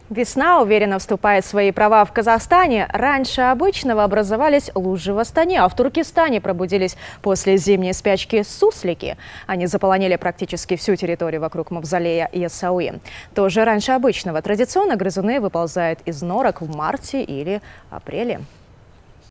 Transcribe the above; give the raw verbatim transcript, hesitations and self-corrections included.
Весна уверенно вступает в свои права в Казахстане. Раньше обычного образовались лужи в Астане, а в Туркестане пробудились после зимней спячки суслики. Они заполонили практически всю территорию вокруг мавзолея Яссауи. Тоже раньше обычного. Традиционно грызуны выползают из норок в марте или апреле.